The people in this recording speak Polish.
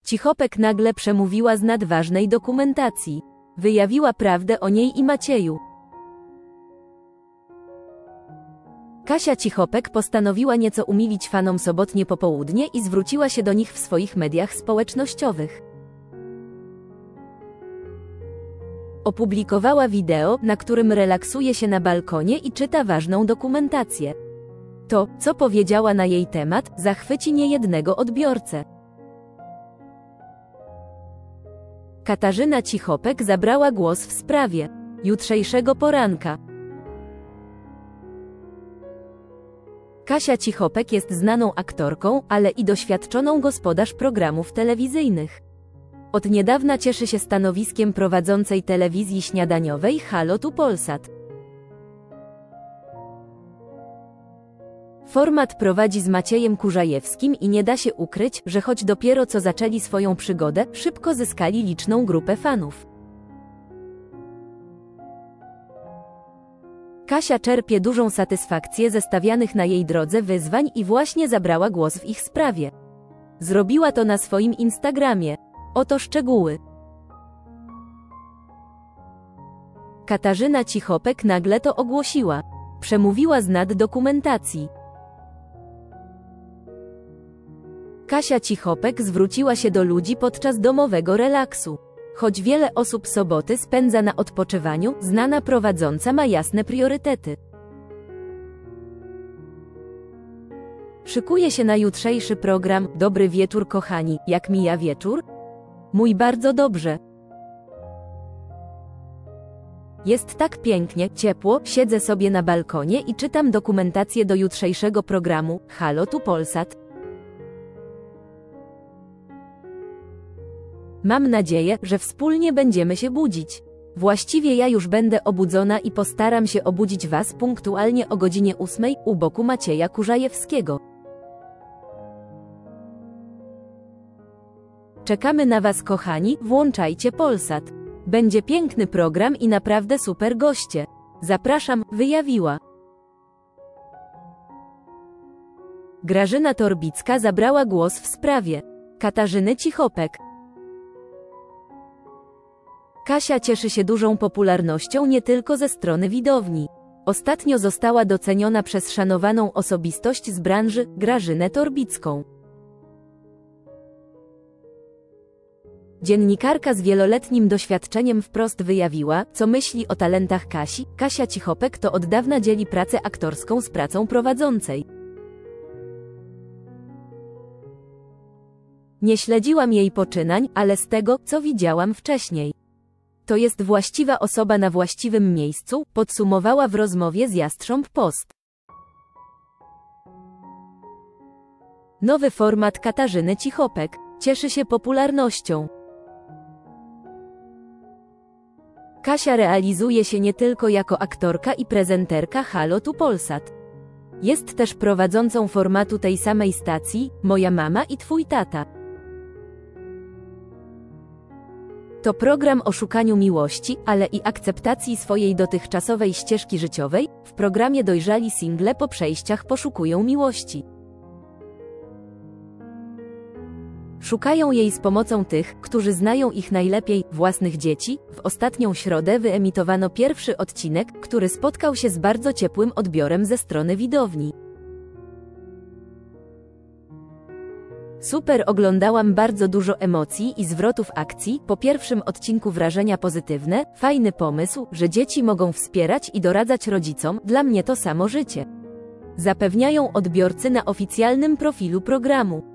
Cichopek nagle przemówiła z nadważnej dokumentacji. Wyjawiła prawdę o niej i Macieju. Kasia Cichopek postanowiła nieco umilić fanom sobotnie popołudnie i zwróciła się do nich w swoich mediach społecznościowych. Opublikowała wideo, na którym relaksuje się na balkonie i czyta ważną dokumentację. To, co powiedziała na jej temat, zachwyci niejednego odbiorcę. Katarzyna Cichopek zabrała głos w sprawie jutrzejszego poranka. Kasia Cichopek jest znaną aktorką, ale i doświadczoną gospodarz programów telewizyjnych. Od niedawna cieszy się stanowiskiem prowadzącej telewizji śniadaniowej Halo tu Polsat. Format prowadzi z Maciejem Kurzajewskim i nie da się ukryć, że choć dopiero co zaczęli swoją przygodę, szybko zyskali liczną grupę fanów. Kasia czerpie dużą satysfakcję ze stawianych na jej drodze wyzwań i właśnie zabrała głos w ich sprawie. Zrobiła to na swoim Instagramie. Oto szczegóły. Katarzyna Cichopek nagle to ogłosiła. Przemówiła z nad dokumentacji. Kasia Cichopek zwróciła się do ludzi podczas domowego relaksu. Choć wiele osób soboty spędza na odpoczywaniu, znana prowadząca ma jasne priorytety. Szykuje się na jutrzejszy program. Dobry wieczór kochani, jak mija wieczór? Mój bardzo dobrze. Jest tak pięknie, ciepło, siedzę sobie na balkonie i czytam dokumentację do jutrzejszego programu Halo tu Polsat. Mam nadzieję, że wspólnie będziemy się budzić. Właściwie ja już będę obudzona i postaram się obudzić Was punktualnie o godzinie 8 u boku Macieja Kurzajewskiego. Czekamy na Was kochani, włączajcie Polsat. Będzie piękny program i naprawdę super goście. Zapraszam, wyjawiła. Grażyna Torbicka zabrała głos w sprawie Katarzyny Cichopek. Kasia cieszy się dużą popularnością nie tylko ze strony widowni. Ostatnio została doceniona przez szanowaną osobistość z branży, Grażynę Torbicką. Dziennikarka z wieloletnim doświadczeniem wprost wyjawiła, co myśli o talentach Kasi. Kasia Cichopek to od dawna dzieli pracę aktorską z pracą prowadzącej. Nie śledziłam jej poczynań, ale z tego, co widziałam wcześniej, to jest właściwa osoba na właściwym miejscu, podsumowała w rozmowie z Jastrząb Post. Nowy format Katarzyny Cichopek cieszy się popularnością. Kasia realizuje się nie tylko jako aktorka i prezenterka Halo tu Polsat. Jest też prowadzącą formatu tej samej stacji, Moja mama i twój tata. To program o szukaniu miłości, ale i akceptacji swojej dotychczasowej ścieżki życiowej. W programie dojrzali single po przejściach poszukują miłości. Szukają jej z pomocą tych, którzy znają ich najlepiej, własnych dzieci. W ostatnią środę wyemitowano pierwszy odcinek, który spotkał się z bardzo ciepłym odbiorem ze strony widowni. Super, oglądałam bardzo dużo emocji i zwrotów akcji. Po pierwszym odcinku wrażenia pozytywne, fajny pomysł, że dzieci mogą wspierać i doradzać rodzicom, dla mnie to samo życie. Zapewniają odbiorcy na oficjalnym profilu programu.